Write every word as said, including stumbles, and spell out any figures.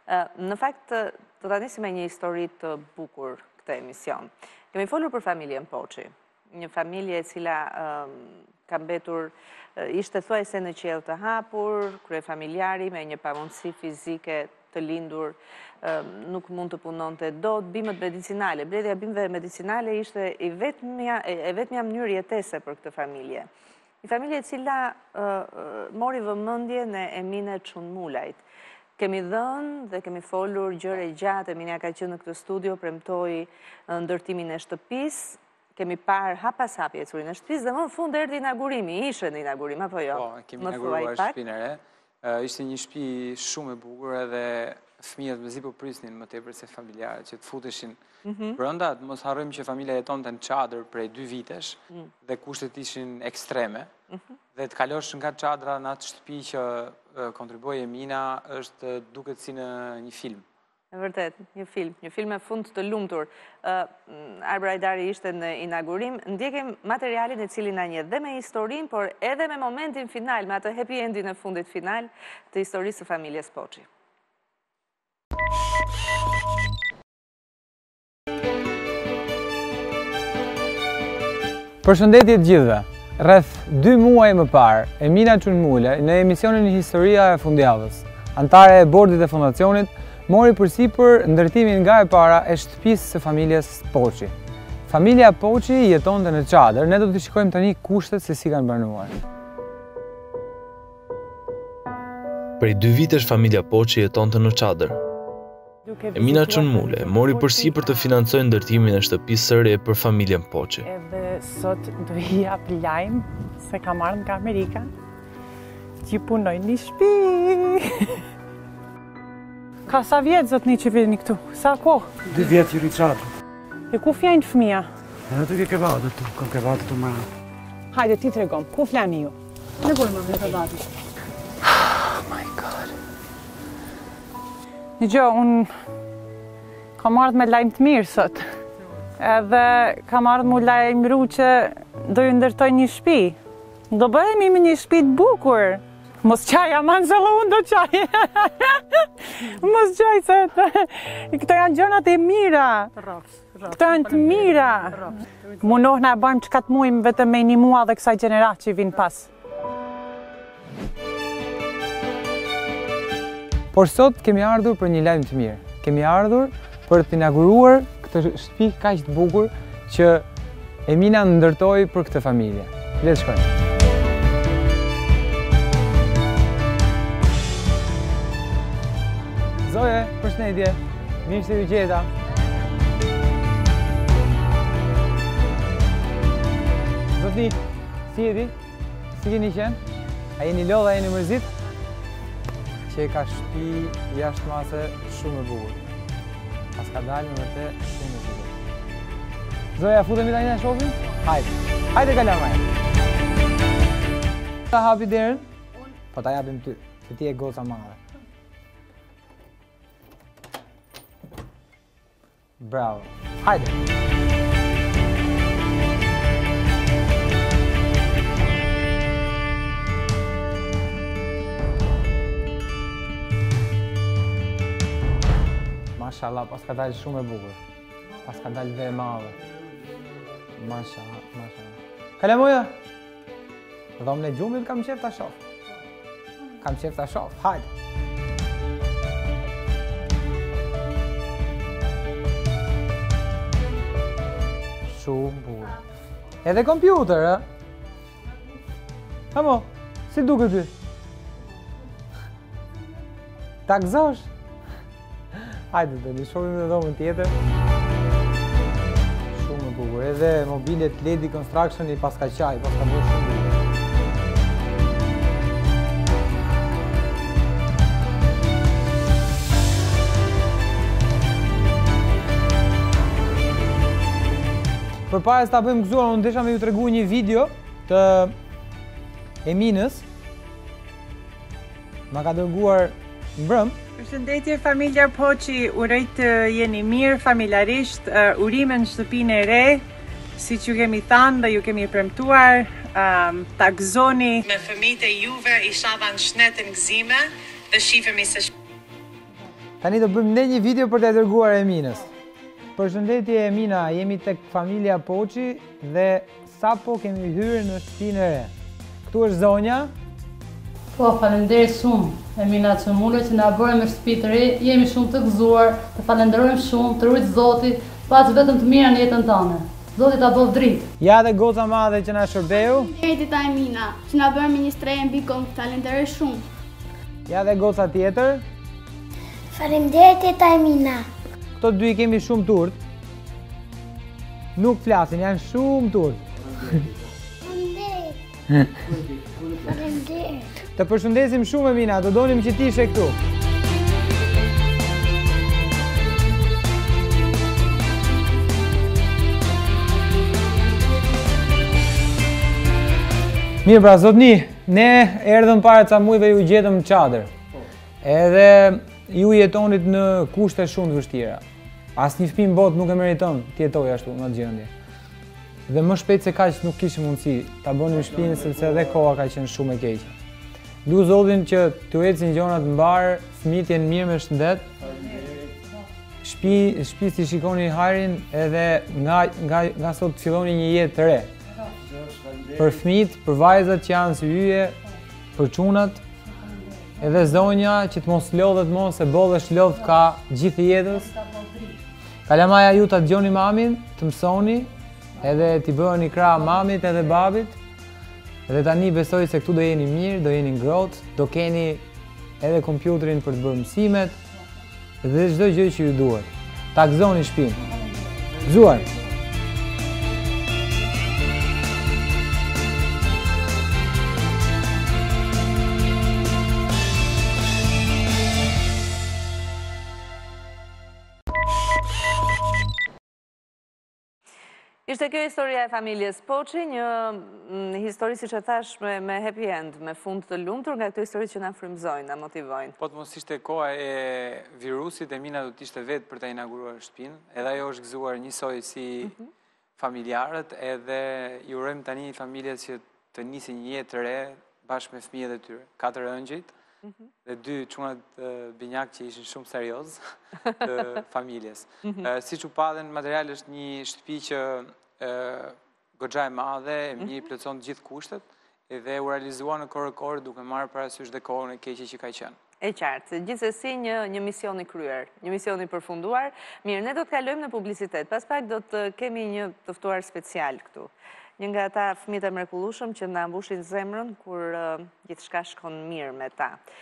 Në fakt, do ta nisim me një histori të bukur këtë emision. Kemi folur për familjen Poci, një familje e cila ka mbetur, ishte thuajse në qiell të hapur, kryefamiljari me një pamundësi fizike të lindur, nuk mund të punonte dot, bimët medicinale, bledhja bimëve medicinale ishte e vetmja, e vetmja mënyrë jetese për këtë familje. Një familje e cila mori vëmendje në Emine Çunmulajt. Kemi dhënë dhe kemi folur gjëre gjatë, Emina ka qenë në këtë studio, premtoi ndërtimin e shtëpisë, kemi parë hap pas hapi ecurin e shtëpisë dhe më në fund erdhi inaugurimi, ishte në inaugurim apo jo? Po, kemi inauguruar shtëpinë e re. Ishte një shtëpi shumë e bukur edhe fëmijët mezi po prisnin më tepër se familjarët që të futeshin brenda. Mos harrojmë që familja jetonte në çadër prej dy vitesh dhe kushtet ishin ekstreme. Dhe të kalosh nga çadra në atë shtëpi që kontriboi Emina është duket si në një film. E vërtet, një film, një film me fund të lumtur. Arbra Ajdari ishte në inaugurim, ndjekim materialin e cili na njeh dhe me historinë, por edhe me momentin final, me atë happy endin e fundit final të historisë së familjes Poci. Përshëndetje të gjithëve. Rreth dy muaj më parë, Emina Çunmulaj në emisionin Historia e Fundjavës, antare e bordit e fondacionit, mori përsipër ndërtimin nga e para e shtëpisë së familjes Poci. Familja Poci jetonte në çadër, ne do të shikojmë tani kushtet se si kanë banuar. Prej dy vitesh familja Poci jetonte në çadër. Emina Çunmulaj mori përsipër të financojë ndërtimin e shtëpisë së re për familjen Poci. Edhe sot do i jap lajm se kam ardhur nga Amerika, që punoj në shtëpi. Ka sa vjet zotni që vini këtu? Sa kohë? Dy vjet i riçat. E ku fjajnë fëmia? Edhe të ke kevatë tu, kam kevatë tu më. Hajde ti tregom, ku flani ju? Nevojë më me kevatë. Oh my god. Një gjë, unë kam ardhur me lajm të mirë sot. Edhe kam ardhur mu lajmëru që do ju ndërtoj një shtëpi. Do bëhemi me një shtëpi të bukur. Mos qaj, aman se unë do qaj. Mos qaj, se këto janë gjënat e mira. Këto janë të mira. Munohna e bëjmë që ka të mujmë vetëm me një mua dhe kësaj gjenerat që vinë pas. Por sot kemi ardhur për një lajm të mirë. Kemi ardhur për të inauguruar këtë shtëpi kaq të bukur që Emina ndërtoi për këtë familje. Le të shkojmë. Zoje, përshëndetje. Mirë se ju gjeta. Zotni, si jeti? Si keni qenë? A jeni lodh, a jeni mërzit? Që ka shtëpi jashtë mase shumë e bukur. Pas ka dalë në vërtet shumë e bukur. Zoja, futemi tani na shohim? Hajde. Hajde kalamaj. Ta hapi derën? Po ta japim ty, se ti e goca madhe. Bravo. Hajde. Mashallah, pas ka dalë shumë e bukur. Pas ka dalë dhe e madhe. Mashallah, mashallah. Kalemoja! Dhomën e gjumit kam qef ta shoh. Kam qef ta shoh. Hajde. Shumë bukur. Edhe kompjuter, e? Hamo, si duket ty? Ta gëzosh? Hajde, të një shohim dhe dhomën tjetër. Shumë e bukur. Edhe mobilet Ledi Construction i paska qaj, paska bërë shumë bukur. Për para se ta bëjmë gëzuar, unë desha me ju tregu një video të Eminës. Ma ka dërguar mbrëm. Përshëndetje familja Poci, uroj të jeni mirë familjarisht, uh, urime në shtëpinë e re, si që kemi thënë dhe ju kemi premtuar, um, ta gëzoni me fëmijët e juve, inshallah në shnetën gëzime dhe shifemi se Tani do bëjmë ne një video për të dërguar Eminës. Përshëndetje Emina, jemi tek familja Poci dhe sapo kemi hyrë në shtëpinë e re. Këtu është zonja. Po, faleminderit shumë, Emina që mulle që na bërë me shtëpi të re, jemi shumë të gëzuar, të falenderojmë shumë, të rujtë Zoti, paç vetëm të mira në jetën tonë. Zoti ta bëv dritë. Ja dhe goca madhe që na shërbeu. Faleminderit ta Emina, që na bërë ministreje mbi kom, falenderoj shumë. Ja dhe goca tjetër. Faleminderit ta Emina. Këto dy i kemi shumë turp. Nuk flasin, janë shumë turp. Faleminderit. Faleminderit. Të përshëndesim shumë Emina, do donim që ti ishe këtu. Mirë pra, zotni, ne erdhëm para ca mujve ju gjetëm në çadër. Edhe ju jetonit në kushte shumë të vështira. Asnjë fëmijë në botë nuk e meriton të jetojë ashtu në atë gjendje. Dhe më shpejt se kaq nuk kishim mundësi ta bënim shtëpinë sepse edhe koha ka qenë shumë e keqe. Lu Zotin që t'u ecin gjonat mbar, fëmijët jenë mirë me shëndet. Shtëpi, shtëpi si shikoni hajrin edhe nga nga nga sot filloni një jetë të re. Për fëmijët, për vajzat që janë si yje, për çunat, edhe zonja që të mos lodhet mos se bollësh lodh ka gjithë jetës. Kalamaja ju ta dëgjoni mamin, të mësoni, edhe t'i bëheni krah mamit edhe babit. Edhe tani besoj se këtu do jeni mirë, do jeni ngrohtë, do keni edhe kompjuterin për të bërë mësimet dhe çdo gjë që ju duhet. Ta gëzoni shtëpinë. Gëzuar. Ishte kjo historia e familjes Poci, një histori si që thash me, me happy end, me fund të lumtur nga këto histori që na frymëzojnë, na motivojnë. Po të mos ishte koha e virusit, Emina do të ishte vetë për ta inauguruar shtëpinë, edhe ajo është gëzuar njësoj si mm -hmm. familjarët, edhe ju urojmë tani familjes që të nisin një jetë të re bashkë me fëmijët e tyre, katër ëngjëjt. Mm -hmm. Dhe dy çunat uh, binjak që ishin shumë serioz të familjes. Mm -hmm. uh, si që padhen, material është një shtëpi që uh, goxha e madhe, e mirë, mm -hmm. plotson të gjithë kushtet, edhe u realizua në kohë rekord duke marrë parasysh dhe kohën e keqe që ka qenë. E qartë, gjithsesi një, një mision i kryer, një mision i përfunduar. Mirë, ne do të kalojmë në publicitet, pas pak do të kemi një të ftuar special këtu. Një nga ata fëmijët e mrekullueshëm që na mbushin zemrën kur uh, gjithçka shkon mirë me ta.